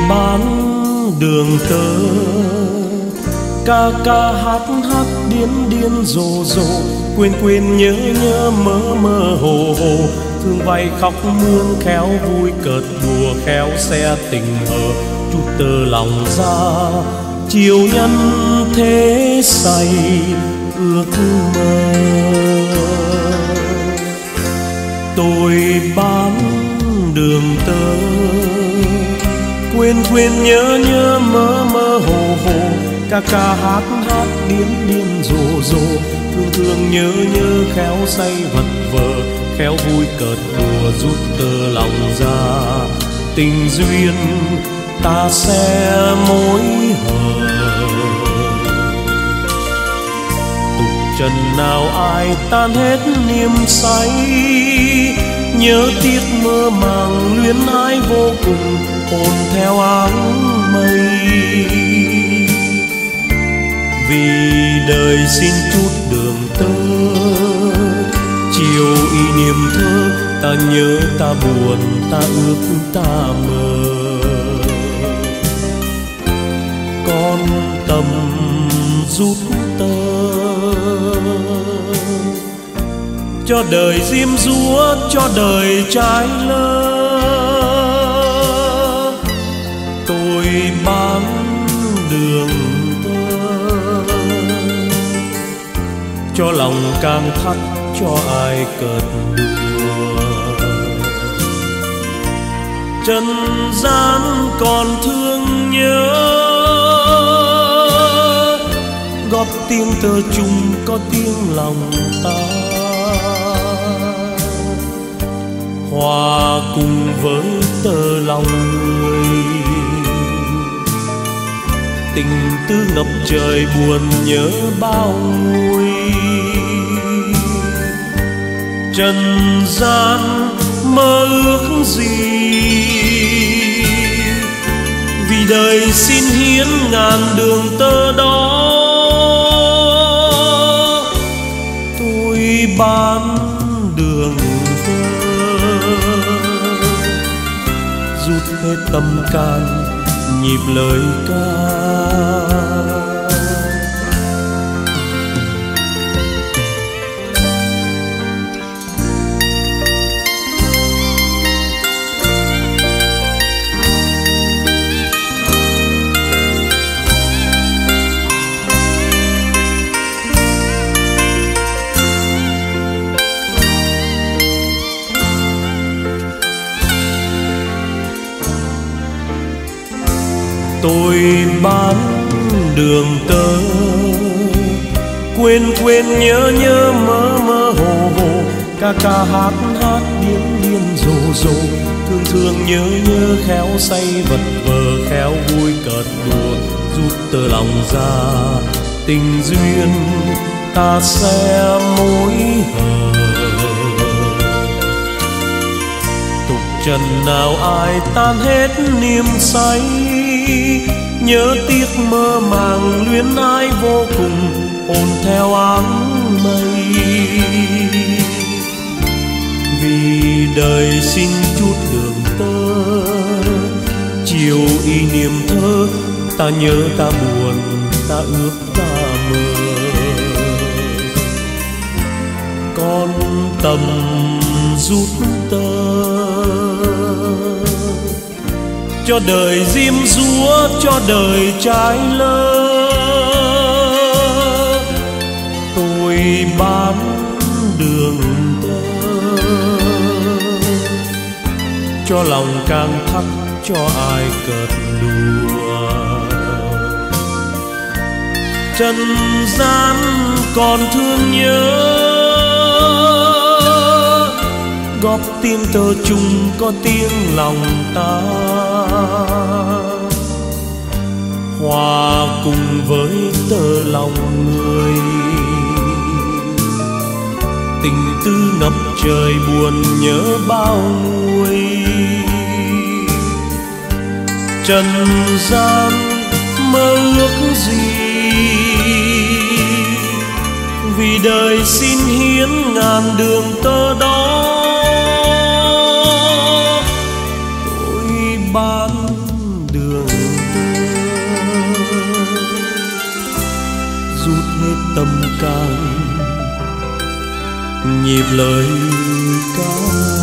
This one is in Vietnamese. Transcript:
bán đường tơ, ca ca hát hát điên điên rồ rồ, quên quên nhớ nhớ mơ mơ hồ hồ, thương vay khóc mướn khéo vui cợt đùa khéo xe tình hờ, chút tơ lòng ra chiều nhân thế say ước mơ. Tôi bán đường tơ, quên quên nhớ nhớ mơ mơ hồ hồ, ca ca hát hát điên điên rồ rồ, thương thương nhớ nhớ khéo say vật vờ, khéo vui cợt đùa rút tơ lòng ra, tình duyên ta sẽ mối hờ. Tục trần nào ai tan hết niềm say, nhớ tiếc mơ màng luyến ái vô cùng, hồn theo áng mây. Vì đời xin chút đường tơ, chiều y niệm thơ, ta nhớ ta buồn ta ước ta mơ. Con tầm rút tơ, cho đời diêm dúa cho đời trái lơ. Tôi bán đường tơ, cho lòng càng thắt cho ai cợt đùa. Trần gian còn thương nhớ, góp tiếng tơ chung có tiếng lòng ta, hòa cùng với tơ lòng người. Tình tư ngập trời buồn nhớ bao nguôi, trần gian mơ ước gì, vì đời xin hiến ngàn đường tơ đó. Tôi bán đường tơ, rút hết tâm can nhịp lời ca. Tôi bán đường tơ, quên quên nhớ nhớ mơ mơ hồ hồ, ca ca hát hát điên điên rồ rồ, thương thương nhớ nhớ khéo say vật vờ, khéo vui cợt đùa rút tơ lòng ra, tình duyên ta sẽ mối hờ. Tục trần nào ai tan hết niềm say, nhớ tiếc mơ màng luyến ái vô cùng, hồn theo áng mây. Vì đời xin chút đường tơ, chiều y niệm thơ, ta nhớ ta buồn ta ước ta mơ. Con tầm rút tơ, cho đời diêm dúa cho đời trái lơ. Tôi bán đường tơ, cho lòng càng thắt cho ai cợt đùa. Trần gian còn thương nhớ, góp tiếng tơ chung có tiếng lòng ta, hòa cùng với tơ lòng người. Tình tư ngập trời buồn nhớ bao nguôi, trần gian mơ ước gì, vì đời xin hiến ngàn đường tơ đó. Tôi bán đường nhịp lời ca.